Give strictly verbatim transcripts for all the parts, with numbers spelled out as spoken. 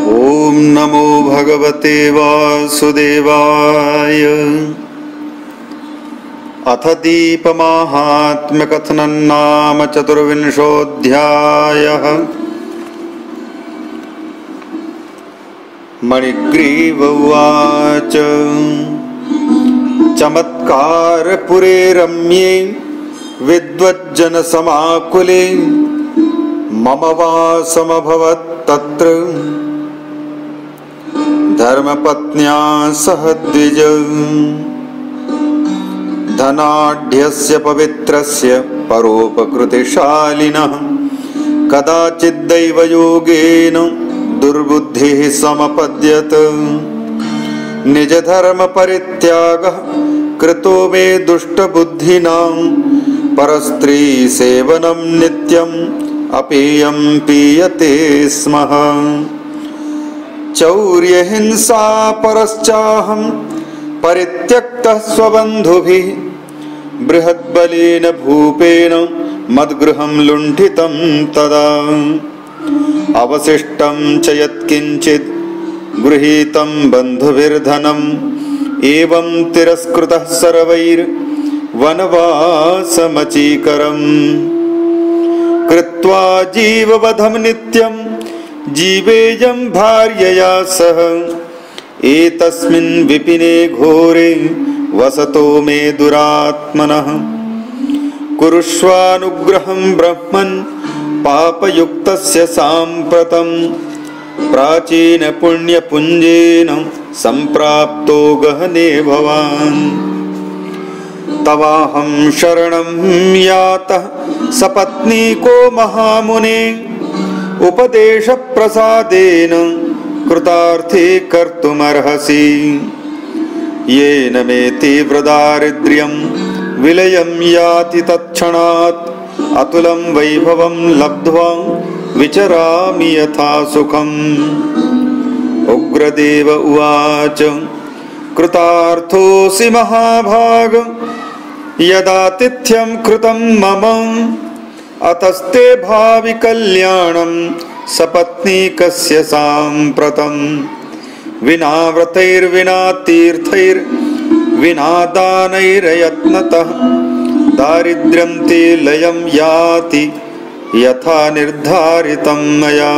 ओम नमो भगवते वासुदेवाय। अथ दीपमाहात्म्यकथनं नाम चतुर्विंशोऽध्यायः। मणिग्रीव उवाच। चमत्कारपुरे रम्ये विद्वज्जनसमाकुले मम वासमभवत् तत्र धर्मपत्न्या सह द्विज। धनाढ्यस्य पवित्रस्य परोपकृतिशालिनः कदाचिद्दैवयोगेन दुर्बुद्धिः समपद्यत। निजधर्मपरित्यागः कृतो मे दुष्टबुद्धिनां परस्त्रीसेवनं नित्यम् अपेयं पीयते स्म। चौर्यहिंसा परश्चाहं परित्यक्तः स्वबन्धुभिः बृहद्बलेन भूपेन मद्गृहं लुण्ठितं तदा। अवशिष्टं च यत्किञ्चित् गृहीतं बन्धुभिर्धनम् एवं तिरस्कृतः सर्वैर्वनवासमचीकरम्। कृत्वा जीववधं नित्यं जीवेयं भार्यया सह एतस्मिन् विपिने घोरे वसतो मे दुरात्मनः। कुरुष्वानुग्रहं ब्रह्मन् पापयुक्तस्य साम्प्रतं प्राचीन पुण्यपुञ्जेन सम्प्राप्तो गहने भवान्। तवाहं शरणं यातः सपत्नीको महामुने उपदेशप्रसादेन कृतार्थी कर्तुमर्हसि। येन मे तीव्रदारिद्र्यं विलयं याति तत्क्षणात् अतुलं वैभवं लब्ध्वा विचरामि यथा सुखम्। उग्रदेव उवाच। कृतार्थोऽसि महाभाग यदातिथ्यं कृतं मम अतस्ते भावि कल्याणं सपत्नीकस्य साम्प्रतम्। विना व्रतैर्विना तीर्थैर्विना दानैर्यत्नतः दारिद्र्यं ते लयं याति यथा निर्धारितं मया।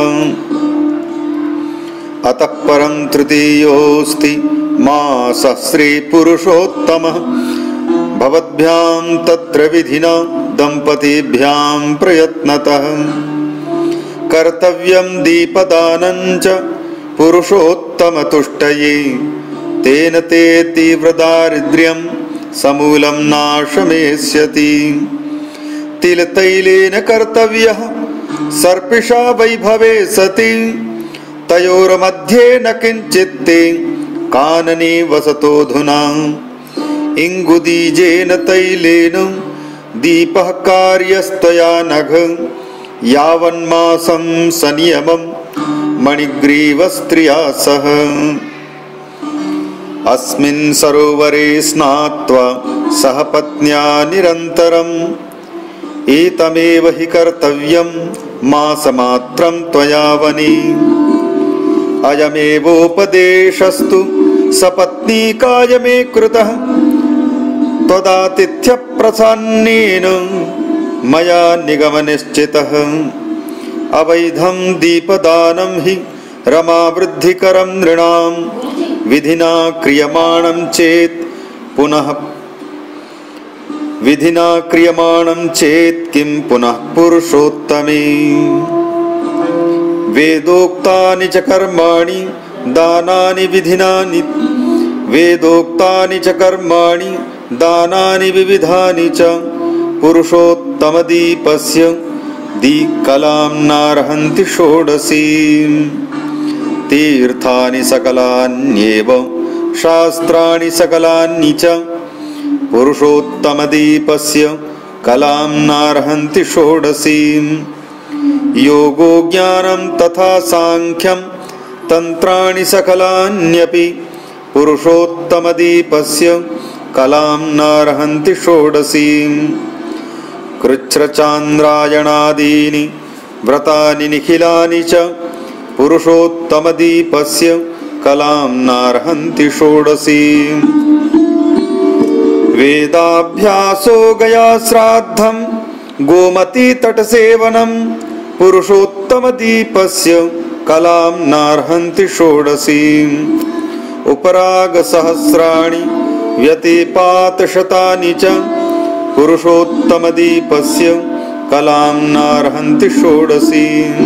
अतः परं तृतीयोऽस्ति मासः श्रीपुरुषोत्तमः भवद्भ्यां तत्र विधिना दम्पतीभ्यां प्रयत्नतः। कर्तव्यं दीपदानं च पुरुषोत्तमतुष्टये तेन ते तीव्रदारिद्र्यं समूलं नाशमेष्यति। तिलतैलेन कर्तव्यः सर्पिषा वैभवे सति तयोर्मध्ये न किञ्चित्ते कानने वसतोऽधुना। इङ्गुदीजेन तैलेन दीपः कार्यस्त्वया नघ यावन्मासं संयमं मणिग्रीवस्त्रिया सह। अस्मिन् सरोवरे स्नात्वा सह पत्न्या निरन्तरम् एतमेव हि कर्तव्यं मासमात्रं त्वया वने। अयमेवोपदेशस्तु सपत्नीकाय मे कृतः त्वदातिथ्यप्रसन्नेन मया निगमनिश्चितः। अवैधं दीपदानं हि रमावृद्धिकरं नृणां विधिना क्रियमाणं चेत् पुनः विधिना क्रियमाणं चेत् किं पुनः पुरुषोत्तमे। वेदोक्तानि च कर्माणि दानानि विधिना वेदोक्तानि च कर्माणि दानानि विविधानि च पुरुषोत्तमदीपस्य दीकलां नार्हन्ति षोडशी। तीर्थानि सकलान्येव शास्त्राणि सकलानि च पुरुषोत्तमदीपस्य कलां नार्हन्ति षोडशी। योगो ज्ञानं तथा सांख्यं तन्त्राणि सकलान्यपि पुरुषोत्तमदीपस्य कलां नार्हन्ति षोडशी। कृच्छ्रचान्द्रायणादीनि व्रतानि निखिलानि च पुरुषोत्तमदीपस्य कलां नार्हन्ति षोडशी। वेदाभ्यासो गया श्राद्धं गोमतीतटसेवनं पुरुषोत्तमदीपस्य कलां नार्हन्ति षोडशी। उपरागसहस्राणि व्यतिपातशतानि च पुरुषोत्तमदीपस्य कलां नार्हन्ति षोडशी।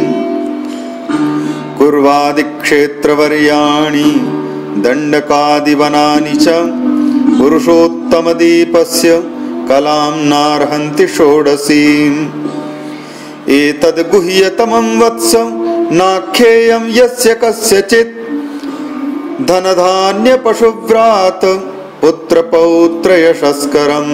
कुर्वादिक्षेत्रवर्याणि दण्डकादिवनानि च पुरुषोत्तमदीपस्य कलां नार्हन्ति षोडशी। एतद् गुह्यतमं वत्स नाख्येयं यस्य कस्यचित् धनधान्यपशुव्रात पुत्रपौत्रयशस्करं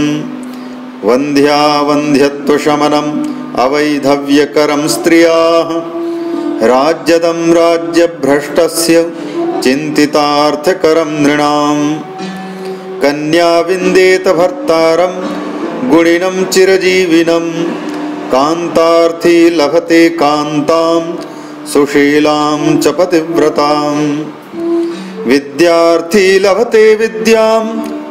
वन्ध्यावन्ध्यत्वशमनम् अवैधव्यकरं स्त्रियाः राज्यदं राज्यभ्रष्टस्य चिन्तितार्थकरं नृणाम्। कन्या विन्देत भर्तारं गुणिनं चिरजीविनं कान्तार्थी लभते कान्तां सुशीलां च पतिव्रताम्। विद्यार्थी लभते विद्यां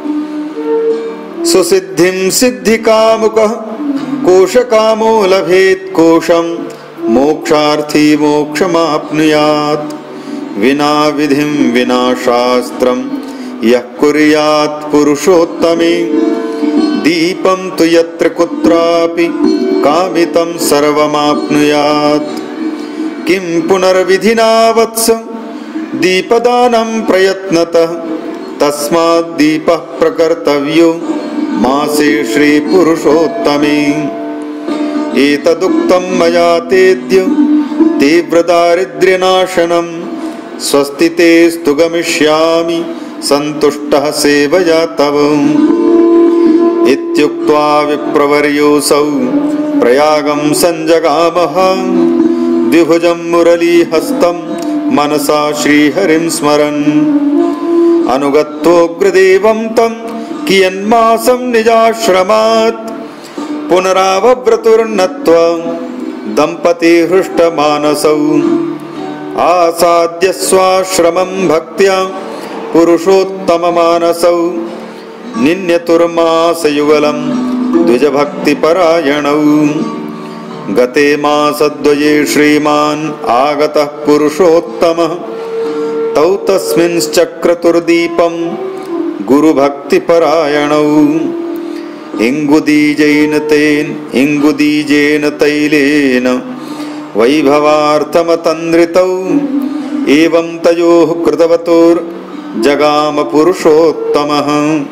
सुसिद्धिं सिद्धिकामुकः कोशकामो लभेत् कोशं मोक्षार्थी मोक्षमाप्नुयात्। विना विधिं विना शास्त्रं यः कुर्यात् पुरुषोत्तमे दीपं तु यत्र कुत्रापि कामितं सर्वमाप्नुयात्। किं पुनर्विधिना वत्स दीपदानं प्रयत्नतः तस्मात् दीपः प्रकर्तव्यो मासे श्रीपुरुषोत्तमे। एतदुक्तं मया तेद्य तीव्रदारिद्र्यनाशनं स्वस्ति तेस्तु गमिष्यामि सन्तुष्टः सेवया तव। इत्युक्त्वा विप्रवर्योऽसौ प्रयागं सञ्जगामः द्विभुजं मुरलीहस्तं मनसा श्रीहरिं स्मरन्। अनुगत्वोग्रदेवं तं कियन्मासं निजाश्रमात् पुनरावव्रतुर्नत्वा दम्पती हृष्टमानसौ। आसाद्य स्वाश्रमं भक्त्या पुरुषोत्तममानसौ निन्यतुर्मासयुगलं द्विजभक्तिपरायणौ। गते मासद्वये श्रीमान् आगतः पुरुषोत्तमः तौ तस्मिंश्चक्रतुर्दीपं गुरुभक्तिपरायणौ। इङ्गुदीजेन तेन इङ्गुदीजेन तैलेन वैभवार्थमतन्द्रितौ एवं तयोः कृतवतोर्जगाम पुरुषोत्तमः।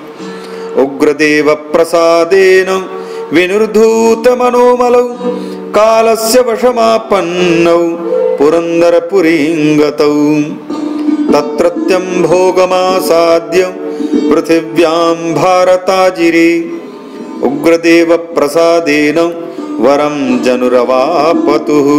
उग्रदेवप्रसादेन विनिर्धूतमनोमलौ कालस्य वशमापन्नौ पुरन्दरपुरीं गतौ। तत्रत्यं भोगमासाद्य पृथिव्यां भारताजिरे उग्रदेवप्रसादेन वरं जनुरवापतुः।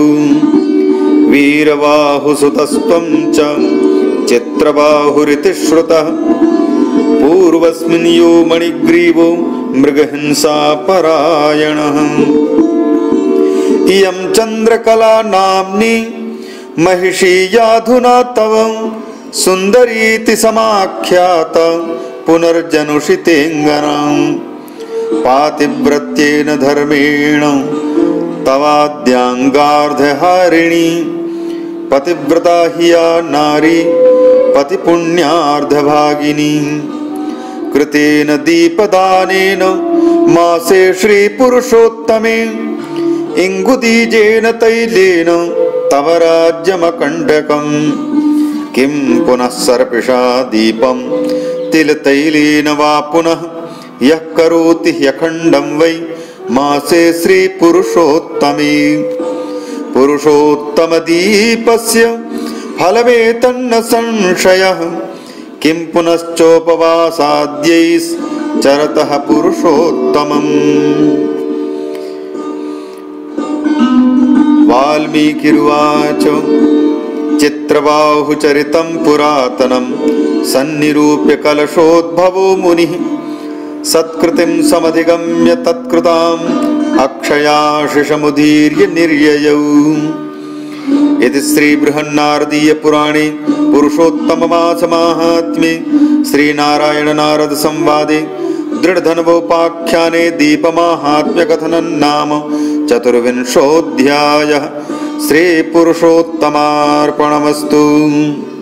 वीरबाहुसुतस्त्वं च चित्रबाहुरिति श्रुतः पूर्वस्मिन् यो मणिग्रीवो मृगहिंसापरायणः। इयं चन्द्रकला नाम्नी महिषी याधुना तव सुन्दरीति समाख्याता पुनर्जनुषितेऽङ्गनाम्। पातिव्रत्येन धर्मेण तवाद्याङ्गार्धहारिणी पतिव्रता हि या नारी पतिपुण्यार्धभागिनी। कृतेन दीपदानेन मासे श्रीपुरुषोत्तमे इङ्गुदीजेन तैलेन तव राज्यमकण्टकम्। किं पुनः सर्पिषा दीपं तिलतैलेन वा पुनः यः करोति ह्यखण्डं वै मासे श्रीपुरुषोत्तमे। पुरुषोत्तमदीपस्य फलमेतन्न संशयः किं पुनश्चोपवासाद्यैश्चरतः पुरुषोत्तमम्। वाल्मीकिरुवाच चित्रबाहुचरितं पुरातनं सन्निरूप्य कलशोद्भवो मुनिः सत्कृतिं समधिगम्य तत्कृताम् अक्षयाशिषमुदीर्य निर्ययौ। इति श्रीबृहन्नारदीयपुराणे पुरुषोत्तममासमाहात्म्ये श्रीनारायणनारदसंवादे दृढधन्वोपाख्याने दीपमाहात्म्यकथनं नाम चतुर्विंशोऽध्यायः। श्रीपुरुषोत्तमार्पणमस्तु।